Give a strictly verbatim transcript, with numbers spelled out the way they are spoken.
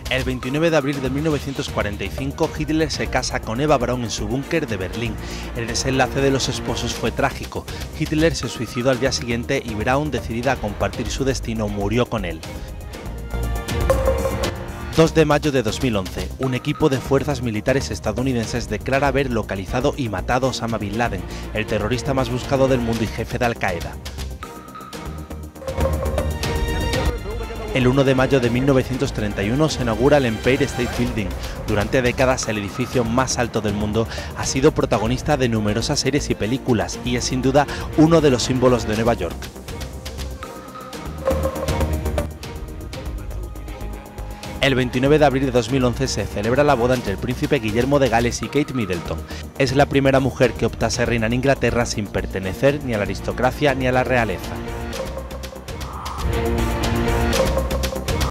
El veintinueve de abril de mil novecientos cuarenta y cinco, Hitler se casa con Eva Braun en su búnker de Berlín. El desenlace de los esposos fue trágico. Hitler se suicidó al día siguiente y Braun, decidida a compartir su destino, murió con él. dos de mayo de dos mil once, un equipo de fuerzas militares estadounidenses declara haber localizado y matado a Osama Bin Laden, el terrorista más buscado del mundo y jefe de Al-Qaeda. El uno de mayo de mil novecientos treinta y uno se inaugura el Empire State Building. Durante décadas el edificio más alto del mundo ha sido protagonista de numerosas series y películas y es sin duda uno de los símbolos de Nueva York. El veintinueve de abril de dos mil once se celebra la boda entre el príncipe Guillermo de Gales y Kate Middleton. Es la primera mujer que opta a ser reina en Inglaterra sin pertenecer ni a la aristocracia ni a la realeza.